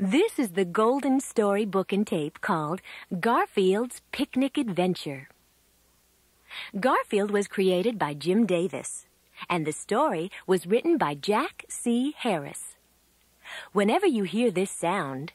This is the golden story book and tape called Garfield's Picnic Adventure. Garfield was created by Jim Davis, and the story was written by Jack C. Harris. Whenever you hear this sound,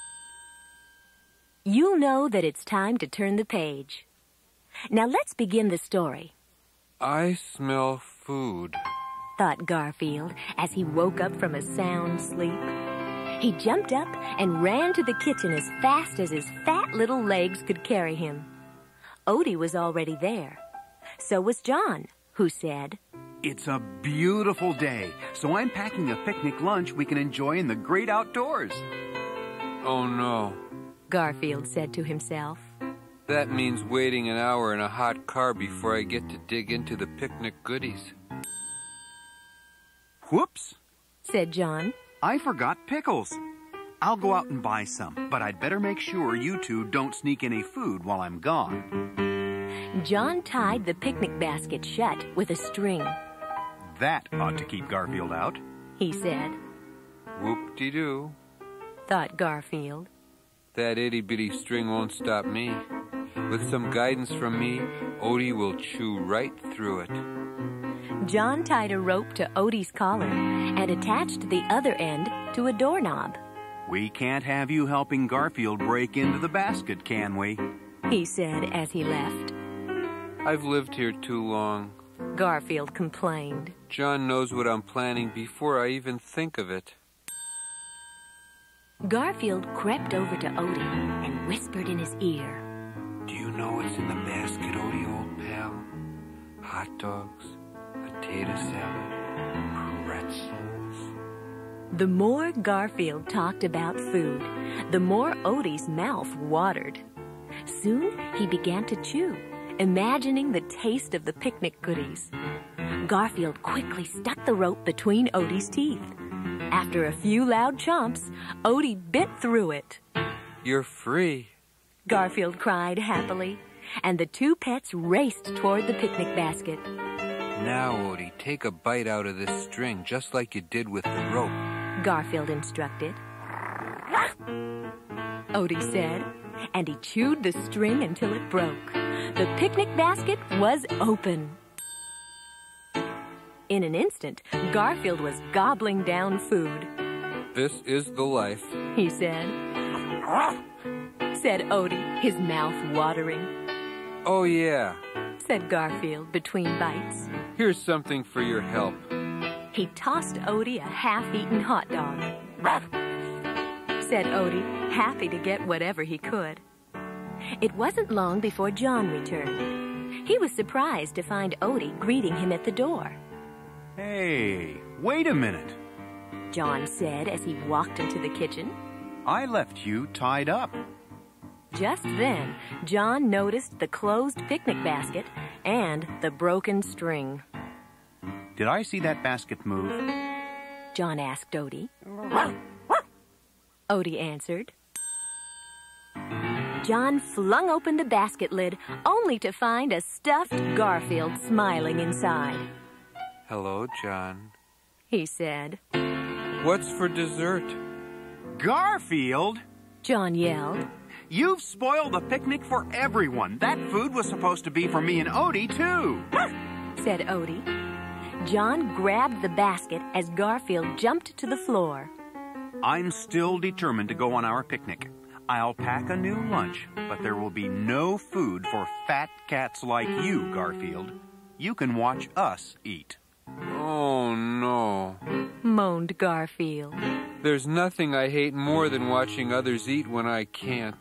you'll know that it's time to turn the page. Now let's begin the story. I smell food, thought Garfield as he woke up from a sound sleep. He jumped up and ran to the kitchen as fast as his fat little legs could carry him. Odie was already there. So was John, who said, "It's a beautiful day, so I'm packing a picnic lunch we can enjoy in the great outdoors." Oh no, Garfield said to himself. That means waiting an hour in a hot car before I get to dig into the picnic goodies. Whoops, said John. I forgot pickles. I'll go out and buy some, but I'd better make sure you two don't sneak any food while I'm gone. John tied the picnic basket shut with a string. That ought to keep Garfield out, he said. Whoop-de-doo, thought Garfield. That itty-bitty string won't stop me. With some guidance from me, Odie will chew right through it. John tied a rope to Odie's collar and attached the other end to a doorknob. We can't have you helping Garfield break into the basket, can we? He said as he left. I've lived here too long, Garfield complained. John knows what I'm planning before I even think of it. Garfield crept over to Odie and whispered in his ear. Do you know what's in the basket, Odie, old pal? Hot dogs, potato salad, pretzels. The more Garfield talked about food, the more Odie's mouth watered. Soon he began to chew, imagining the taste of the picnic goodies. Garfield quickly stuck the rope between Odie's teeth. After a few loud chomps, Odie bit through it. You're free, Garfield cried happily, and the two pets raced toward the picnic basket. Now, Odie, take a bite out of this string, just like you did with the rope, Garfield instructed. Odie said, and he chewed the string until it broke. The picnic basket was open. In an instant, Garfield was gobbling down food. This is the life, he said. Said Odie, his mouth watering. Oh yeah, said Garfield between bites. Here's something for your help. He tossed Odie a half-eaten hot dog. Said Odie, happy to get whatever he could. It wasn't long before John returned. He was surprised to find Odie greeting him at the door. Hey, wait a minute, John said as he walked into the kitchen. I left you tied up. Just then, John noticed the closed picnic basket and the broken string. Did I see that basket move? John asked Odie. Odie answered. John flung open the basket lid, only to find a stuffed Garfield smiling inside. Hello, John, he said. What's for dessert? Garfield! John yelled. You've spoiled the picnic for everyone. That food was supposed to be for me and Odie, too, said Odie. John grabbed the basket as Garfield jumped to the floor. I'm still determined to go on our picnic. I'll pack a new lunch, but there will be no food for fat cats like you, Garfield. You can watch us eat. Oh, no, moaned Garfield. There's nothing I hate more than watching others eat when I can't.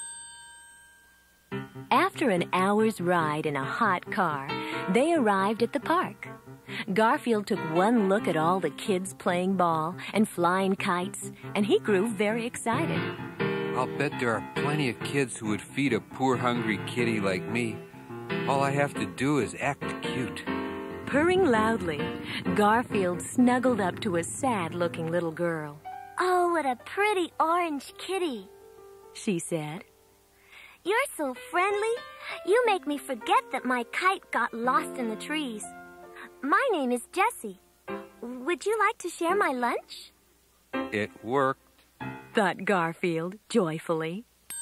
After an hour's ride in a hot car, they arrived at the park. Garfield took one look at all the kids playing ball and flying kites, and he grew very excited. I'll bet there are plenty of kids who would feed a poor hungry kitty like me. All I have to do is act cute. Purring loudly, Garfield snuggled up to a sad-looking little girl. Oh, what a pretty orange kitty, she said. You're so friendly. You make me forget that my kite got lost in the trees. My name is Jessie. Would you like to share my lunch? It worked. thought Garfield joyfully.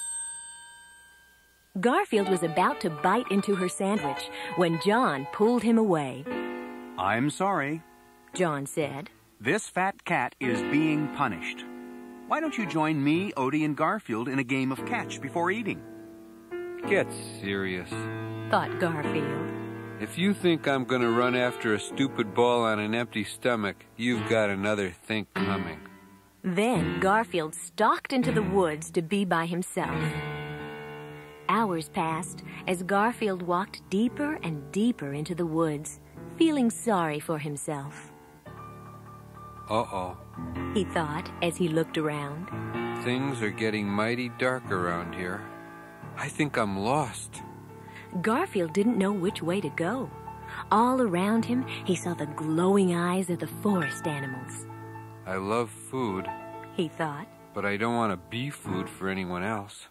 Garfield was about to bite into her sandwich when John pulled him away. I'm sorry, John said. this fat cat is being punished. Why don't you join me, Odie, and Garfield in a game of catch before eating? Get serious. Thought Garfield. If you think I'm gonna run after a stupid ball on an empty stomach, you've got another think coming. Then Garfield stalked into the woods to be by himself. Hours passed as Garfield walked deeper and deeper into the woods, feeling sorry for himself. Uh-oh. He thought as he looked around. Things are getting mighty dark around here. I think I'm lost. Garfield didn't know which way to go. All around him, he saw the glowing eyes of the forest animals. I love food, He thought. but I don't want to be food for anyone else.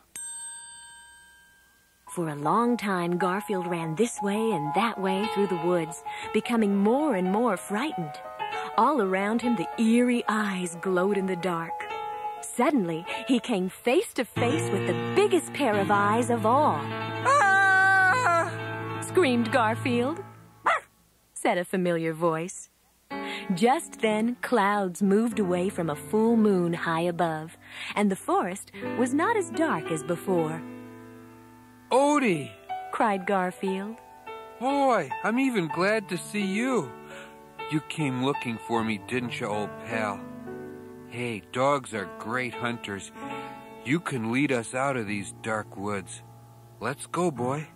For a long time, Garfield ran this way and that way through the woods, becoming more and more frightened. All around him, the eerie eyes glowed in the dark. Suddenly, he came face to face with the biggest pair of eyes of all. "Ah!" screamed Garfield. Said a familiar voice. Just then, clouds moved away from a full moon high above, and the forest was not as dark as before. Odie! Cried Garfield. Boy, I'm even glad to see you. You came looking for me, didn't you, old pal? Hey, dogs are great hunters. You can lead us out of these dark woods. Let's go, boy.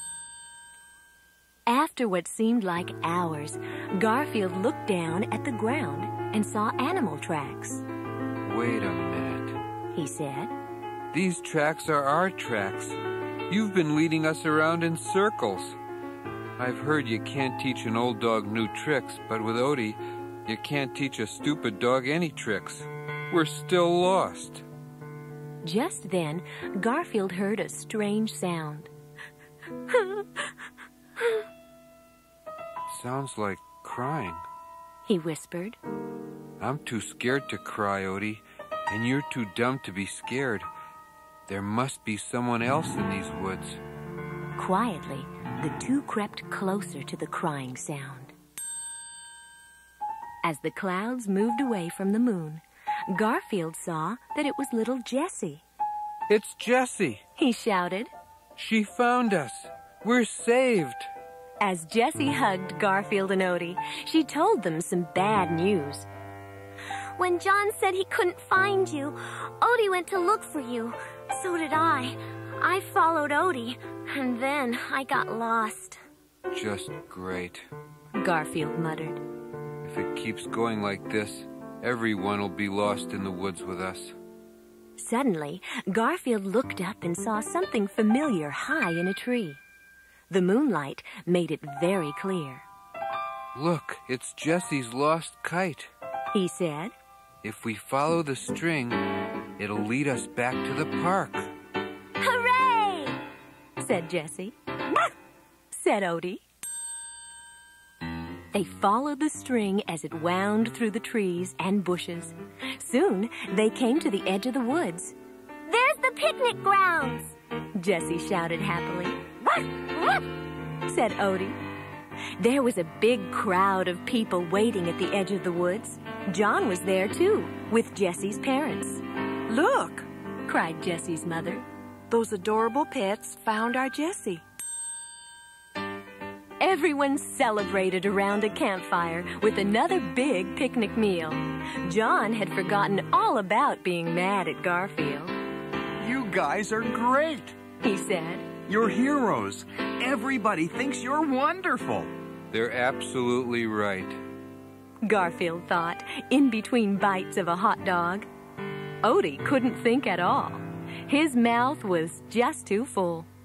After what seemed like hours, Garfield looked down at the ground and saw animal tracks. Wait a minute. He said. These tracks are our tracks. You've been leading us around in circles. I've heard you can't teach an old dog new tricks, but with Odie, you can't teach a stupid dog any tricks. We're still lost. Just then, Garfield heard a strange sound. Sounds like crying. He whispered. I'm too scared to cry, Odie, and you're too dumb to be scared. There must be someone else in these woods. Quietly, the two crept closer to the crying sound. As the clouds moved away from the moon, Garfield saw that it was little Jessie. It's Jessie! He shouted. She found us! We're saved! As Jessie hugged Garfield and Odie, she told them some bad news. When John said he couldn't find you, Odie went to look for you. So did I. I followed Odie, and then I got lost. Just great. Garfield muttered. If it keeps going like this, everyone will be lost in the woods with us. Suddenly, Garfield looked up and saw something familiar high in a tree. The moonlight made it very clear. Look, it's Jessie's lost kite. He said. If we follow the string, it'll lead us back to the park. Hooray! Said Jessie. Said Odie. They followed the string as it wound through the trees and bushes. Soon, they came to the edge of the woods. There's the picnic grounds! Jessie shouted happily. Said Odie. There was a big crowd of people waiting at the edge of the woods. John was there, too, with Jessie's parents. Look, cried Jessie's mother. those adorable pets found our Jessie. Everyone celebrated around a campfire with another big picnic meal. John had forgotten all about being mad at Garfield. You guys are great. He said. You're heroes. Everybody thinks you're wonderful. They're absolutely right. Garfield thought, in between bites of a hot dog. Odie couldn't think at all. His mouth was just too full.